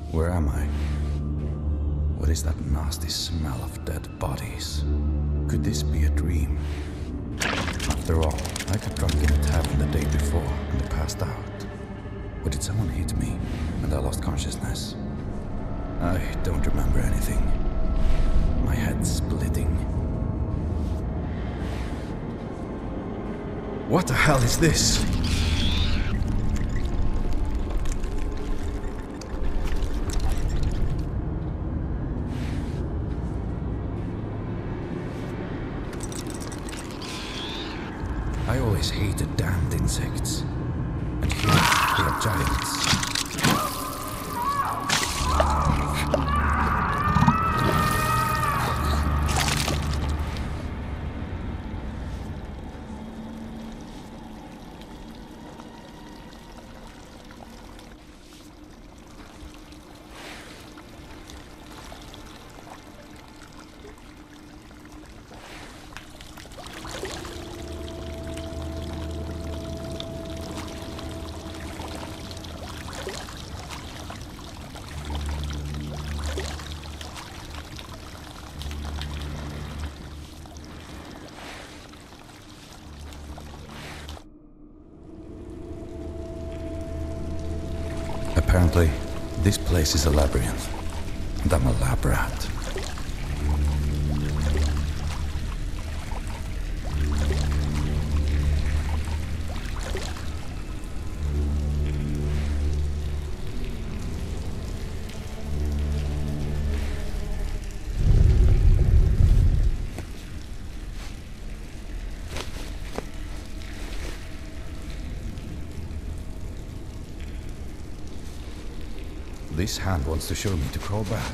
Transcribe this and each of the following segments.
Where am I? What is that nasty smell of dead bodies? Could this be a dream? After all, I got drunk in a tavern the day before and I passed out. Or did someone hit me and I lost consciousness? I don't remember anything. My head's splitting. What the hell is this? I always hated damned insects. And here, they are giants. Apparently, this place is a labyrinth, and I'm a lab rat. This hand wants to show me to crawl back.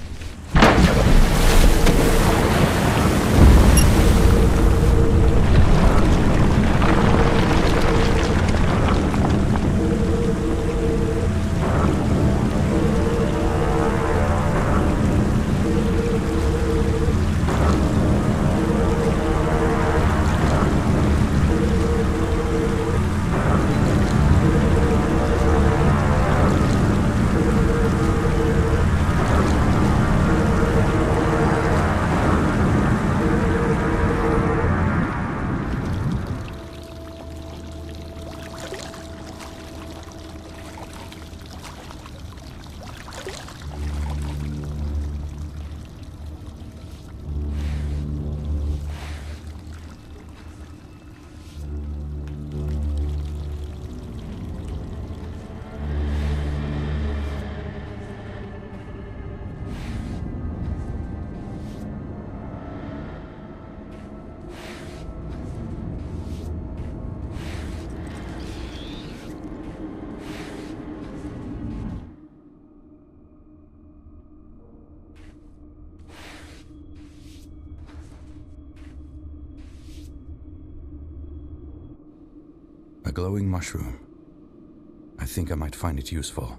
A glowing mushroom. I think I might find it useful.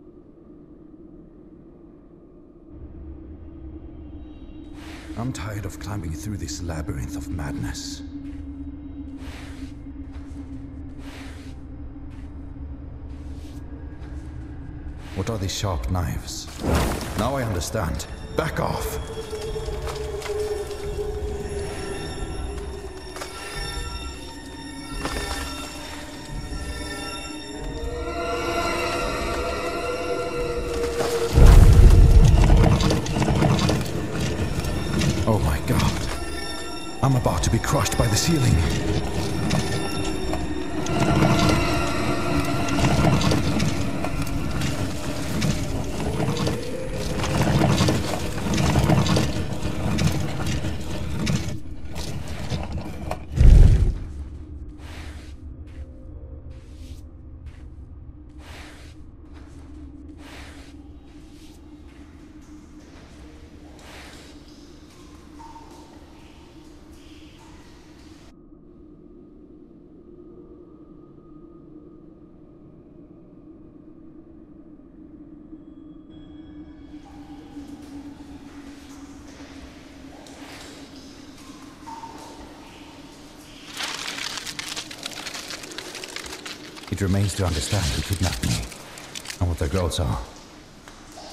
I'm tired of climbing through this labyrinth of madness. What are these sharp knives? Now I understand. Back off! Oh my God. I'm about to be crushed by the ceiling. It remains to understand who kidnapped me and what their goals are.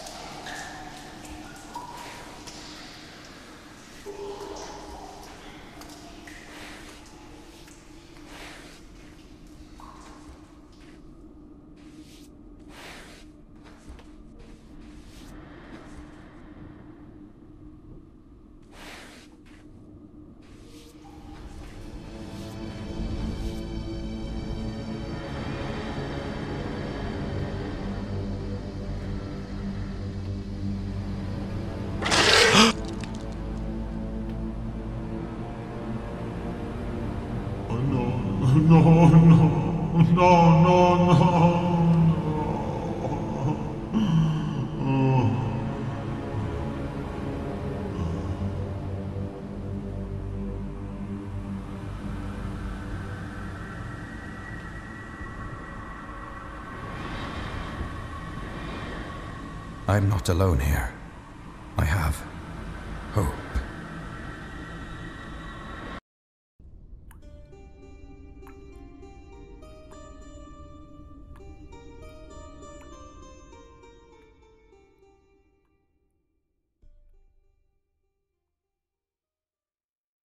I'm not alone here. I have